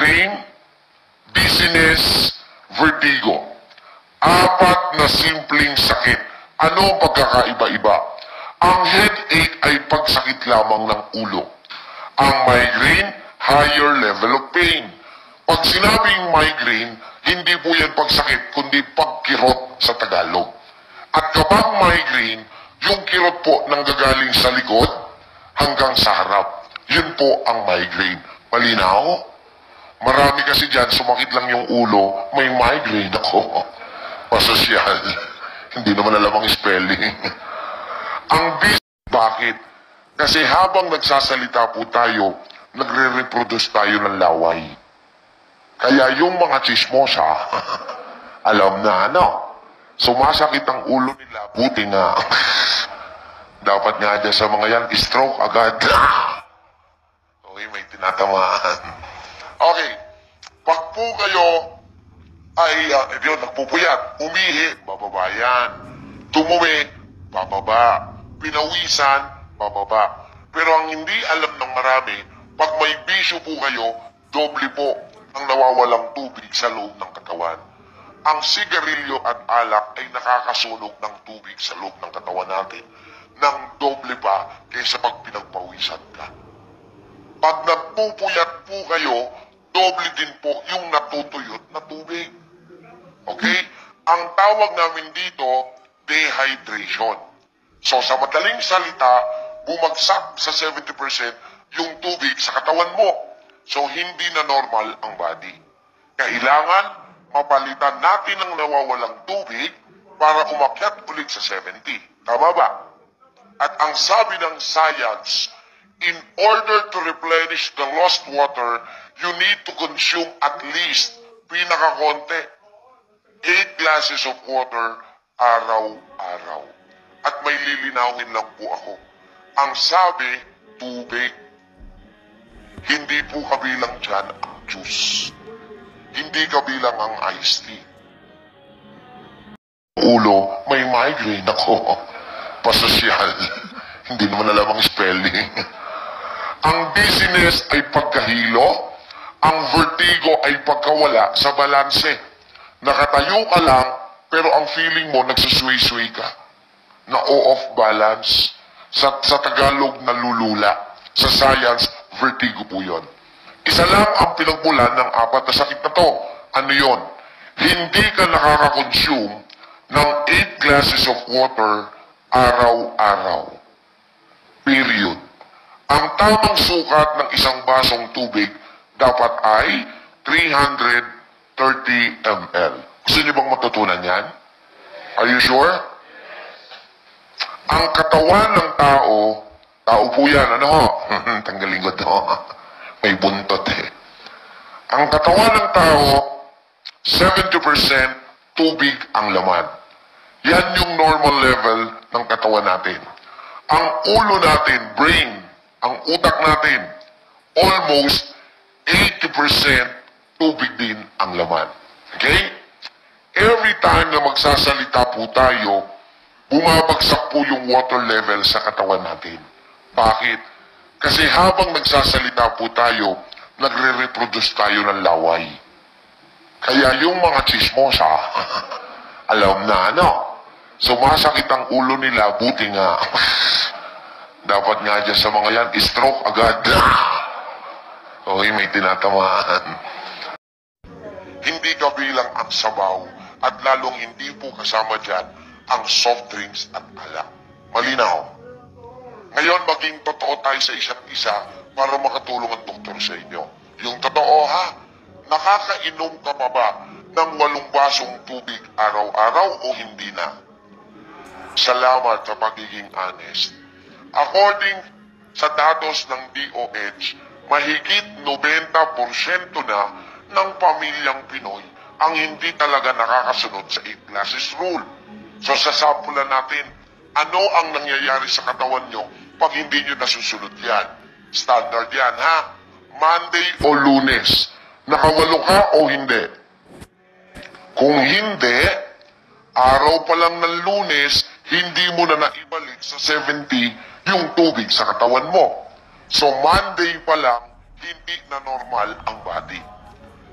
migraine, dizziness, vertigo. Apat na simpleng sakit. Ano ang pagkakaiba-iba? Ang headache ay pagsakit lamang ng ulo. Ang migraine, higher level of pain. Pag sinabing migraine, hindi po yan pagsakit, kundi pagkirot sa Tagalog. At kapag migraine, yung kirot po nanggagaling sa likod hanggang sa harap. Yun po ang migraine. Malinaw? Marami kasi dyan, sumakit lang yung ulo, may migraine ako. Pasosyal. Hindi naman alam ang spelling. Ang bakit? Kasi habang nagsasalita po tayo, nagre-reproduce tayo ng laway. Kaya yung mga chismosa, alam na ano, sumasakit ang ulo nila, buti nga. Dapat nga dyan sa mga yan, stroke agad. Okay, may tinatamaan. Okay, pag po kayo ay nagpupuyat, umihi, bababa yan. Tumuwi, bababa. Pinawisan, bababa. Pero ang hindi alam ng marami, pag may bisyo po kayo, doble po ang nawawalang tubig sa loob ng katawan. Ang sigarilyo at alak ay nakakasunog ng tubig sa loob ng katawan natin ng doble pa kaysa pag pinagpawisan ka. Pag nagpupuyat po kayo, doble din po yung natutuyot na tubig. Okay? Ang tawag namin dito, dehydration. So sa madaling salita, bumagsak sa 70% yung tubig sa katawan mo. So hindi na normal ang body. Kailangan mapalitan natin ang nawawalang tubig para umakyat ulit sa 70. Tama ba? At ang sabi ng science, in order to replenish the lost water, you need to consume at least, pinakakonti, 8 glasses of water araw-araw. At may lilinawin lang po ako. Ang sabi, tubig. Hindi po kabilang dyan ang juice. Hindi kabilang ang iced tea. Ulo, may migraine ako. Pasosyal. Hindi naman alam ang spelling. Ang dizziness ay pagkahilo. Ang vertigo ay pagkawala sa balanse. Nakatayo ka lang, pero ang feeling mo, nagsusway-sway ka. Na off balance. Sa Tagalog, nalulula. Sa science, vertigo po yun. Isa lang ang pinagmulan ng apat na sakit na to. Ano yun? Hindi ka nakaka-consume ng 8 glasses of water araw-araw. Period. Ang tamang sukat ng isang basong tubig dapat ay 330 ml. Gusto niyo bang matutunan yan? Are you sure? Ang katawan ng tao po yan, ano ho? Tanggalin ko to. May buntot eh. Ang katawan ng tao, 70% tubig ang laman. Yan yung normal level ng katawan natin. Ang ulo natin, brain, ang utak natin, almost 80% tubig din ang laman. Okay? Every time na magsasalita po tayo, bumabagsak po yung water level sa katawan natin. Bakit? Kasi habang nagsasalita po tayo, nagre-reproduce tayo ng laway. Kaya yung mga chismosa, alam na ano, sumasakit ang ulo nila, buti nga. Dapat nga dyan sa mga yan, stroke agad. Okay, may tinatamaan. Hindi kabilang ang sabaw at lalong hindi po kasama dyan ang soft drinks at alak. Malinaw. Ngayon, maging totoo tayo sa isa't isa para makatulong ang doktor sa inyo. Yung totoo ha, nakakainom ka pa ba ng 8 basong tubig araw-araw o hindi na? Salamat sa pagiging honest. According sa datos ng DOH, mahigit 90% na ng pamilyang Pinoy ang hindi talaga nakakasunod sa 8 glasses rule. So sasampulan natin, ano ang nangyayari sa katawan nyo pag hindi nyo nasusunod yan? Standard yan, ha? Monday o Lunes, nakawalo ka o hindi? Kung hindi, araw pa lang ng Lunes, hindi mo na naibalik sa 70 yung tubig sa katawan mo. So Monday pa lang, hindi na normal ang body.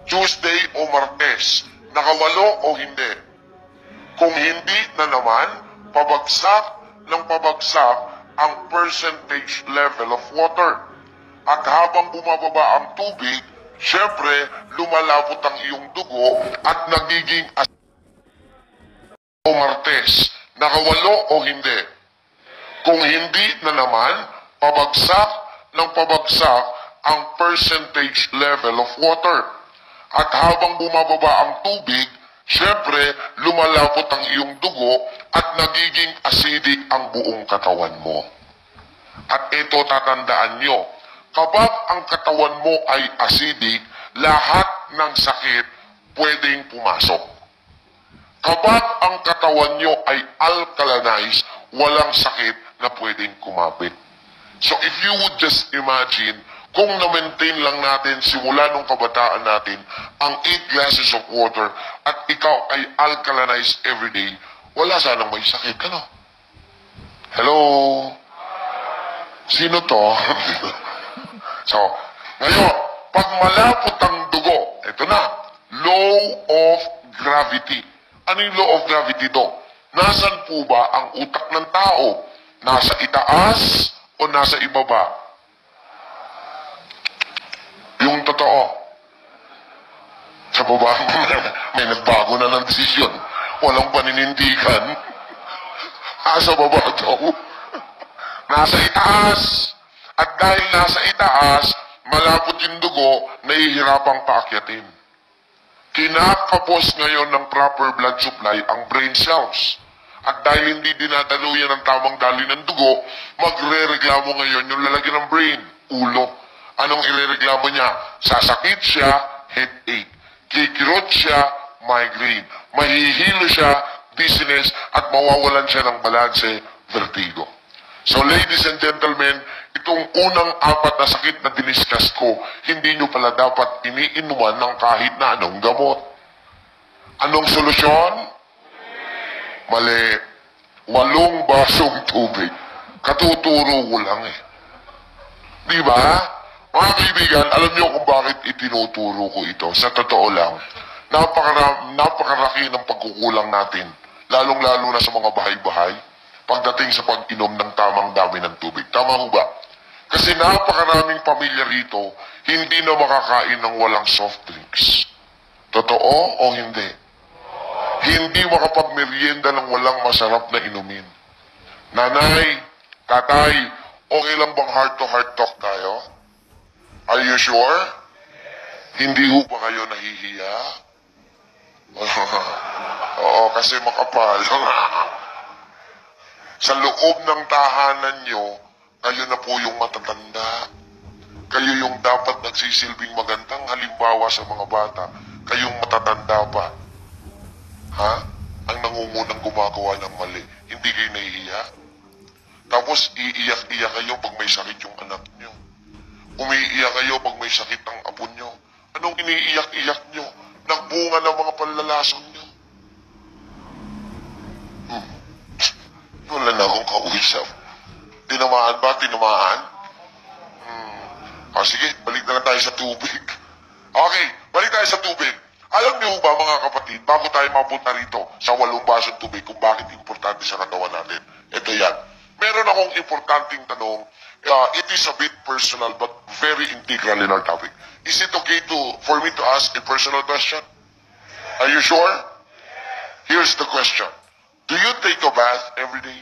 Tuesday o Martes, nakawalo o hindi. Kung hindi na naman, pabagsak ng pabagsak ang percentage level of water. At habang bumababa ang tubig, syempre, lumalapot ang iyong dugo at nagiging o Martes, nakawalo o hindi. Kung hindi na naman, pabagsak ng pabagsak ang percentage level of water. At habang bumababa ang tubig, syempre, lumalapot ang iyong dugo at nagiging acidic ang buong katawan mo. At ito tatandaan nyo, kapag ang katawan mo ay acidic, lahat ng sakit pwedeng pumasok. Kapag ang katawan nyo ay alkalinized, walang sakit na pwedeng kumapit. So if you would just imagine, kung na-maintain lang natin simula nung kabataan natin ang 8 glasses of water at ikaw ay alkalinized every day, wala sanang may sakit, ano? Hello? Sino to? So, ngayon, pag malapot ang dugo, ito na, law of gravity. Ano yung law of gravity to? Nasaan po ba ang utak ng tao? Nasa itaas o nasa ibaba? Yung totoo. Sa baba, may nagbago na ng desisyon. Walang paninindigan. Sa baba daw. Nasa itaas. At dahil nasa itaas, malapot yung dugo, nahihirapang paakyatin. Kinakapos ngayon ng proper blood supply ang brain cells. At dahil hindi dinadaluyan ng tamang daloy ng dugo, magre-reklamo ngayon yung lalagyan ng brain, ulo. Anong irereklamo niya? Sasakit siya, headache. Kikirot siya, migraine. Mahihilo siya, dizziness, at mawawalan siya ng balanse, vertigo. So ladies and gentlemen, itong unang 4 na sakit na diniscuss ko, hindi nyo pala dapat iniinuman ng kahit na anong gamot. Anong solusyon? Mali. 8 basong tubig. Katuturo ko lang eh. Di ba? Mga kaibigan, alam niyo kung bakit itinuturo ko ito. Sa totoo lang, napakaraki ng pagkukulang natin, lalong-lalo na sa mga bahay-bahay, pagdating sa pag-inom ng tamang dami ng tubig. Tama ho ba? Kasi napakaraming pamilya rito, hindi na makakain ng walang soft drinks. Totoo o hindi? Hindi makapagmerienda ng walang masarap na inumin. Nanay, tatay, okay lang bang heart-to-heart talk tayo? Are you sure? Hindi ho ba kayo nahihiya? Oo, kasi makapal. Sa loob ng tahanan nyo, kayo na po yung matatanda. Kayo yung dapat nagsisilbing magandang halimbawa sa mga bata. Kayong matatanda pa. Ha? Ang nangungunang gumagawa ng mali. Hindi kayo nahihiya? Tapos iiyak-iyak kayo pag may sakit yung anak nyo. Umiiyak kayo pag may sakit ang apo nyo. Anong iniiyak-iyak nyo? Nagbunga ng mga panlalason nyo. Wala na akong kausap. Tinamaan ba? Tinamaan? Sige, balik na lang tayo sa tubig. Okay, balik tayo sa tubig. Alam niyo ba mga kapatid, bago tayo mapunta rito sa 8 basong tubig kung bakit importante sa katawan natin? Ito yan. Meron akong importanteng tanong. It is a bit personal but very integral in our topic. Is it okay for me to ask a personal question? Are you sure? Here's the question. Do you take a bath every day?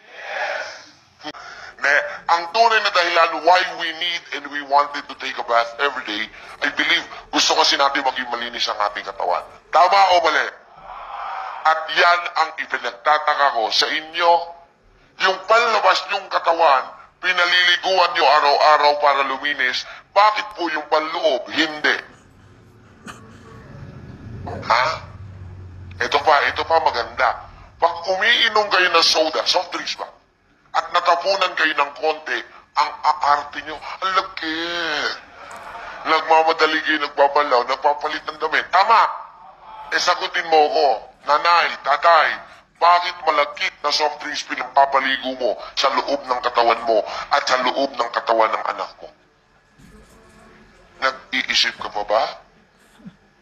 Ang tunay na dahilan why we need and we wanted to take a bath every day, I believe gusto kasi natin maging malinis ang ating katawan. Tama o mali? At yan ang ipinagtataka ko sa inyo. Yung panlabas yung katawan, pinaliliguan nyo araw-araw para luminis. Bakit po yung panloob? Hindi. Ha? Ito pa maganda. Pag umiinom kayo ng soda, soft drinks ba? At natapunan kayo ng konti, ang aarte nyo, ang lagkit. Nagmamadali kayo, nagbabalaw, nagpapalit ng damit. Tama! Sagutin mo ko, nanay, tatay, bakit malagkit na soft drinks pinapapaligo mo sa loob ng katawan mo at sa loob ng katawan ng anak mo? Nag-iisip ka pa ba?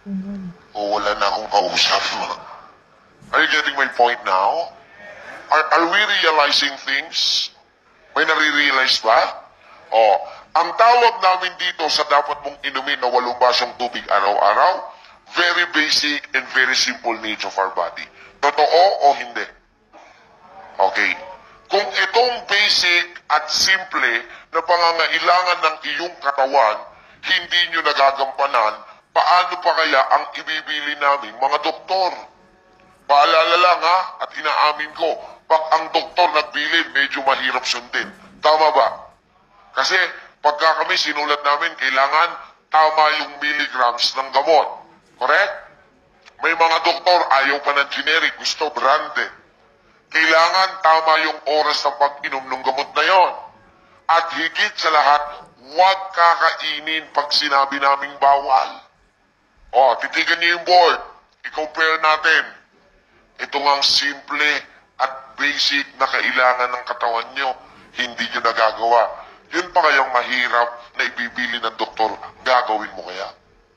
O wala na akong kausap. Are you getting my point now? Are we realizing things? May nare-realize ba? Oh, ang tawag namin dito sa dapat mong inumin na 8 basong tubig araw-araw, very basic and very simple needs of our body. Totoo o hindi? Okay. Kung itong basic at simple na pangangailangan ng iyong katawan, hindi nyo nagagampanan, paano pa kaya ang ibibili namin mga doktor? Paalala lang ha, at inaamin ko, pag ang doktor nagbili, medyo mahirap sundin. Tama ba? Kasi pagka kami sinulat namin, kailangan tama yung milligrams ng gamot. Correct? May mga doktor, ayaw pa ng generic, gusto branded. Kailangan tama yung oras ng pag-inom ng gamot na yon. At higit sa lahat, huwag kakainin pag sinabi naming bawal. O, titigan niyo yung board. I-compare natin. Ito ngang simple at basic na kailangan ng katawan nyo, hindi nyo nagagawa. Yun pa kayang mahirap na ibibili ng doktor, gagawin mo kaya?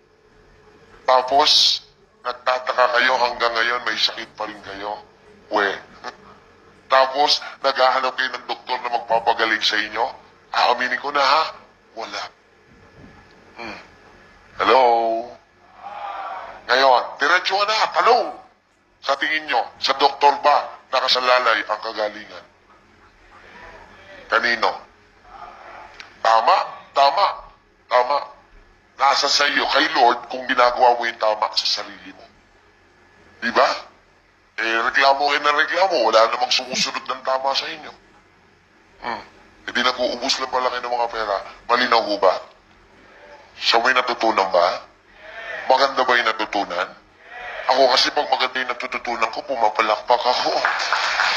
Tapos, nagtataka kayo hanggang ngayon, may sakit pa rin kayo. Tapos, naghahanap kayo ng doktor na magpapagaling sa inyo? Aaminin ko na ha? Wala. Hello? Ngayon, diretso na, tanong. Sa tingin nyo, sa doktor ba nakasalalay ang kagalingan? Kanino? Tama, tama, tama. Nasa sa iyo, kay Lord, kung ginagawa mo yung tama sa sarili mo. Diba? Reklamo kayo ng reklamo, wala namang sumusunod ng tama sa inyo. Hindi nag-uubos lang pala kayo ng mga pera. Malinaw ho ba? Siya may natutunan ba? Maganda ba yung natutunan? Ako kasi pag maganda yung natutunan ko, pumapalakpak ako.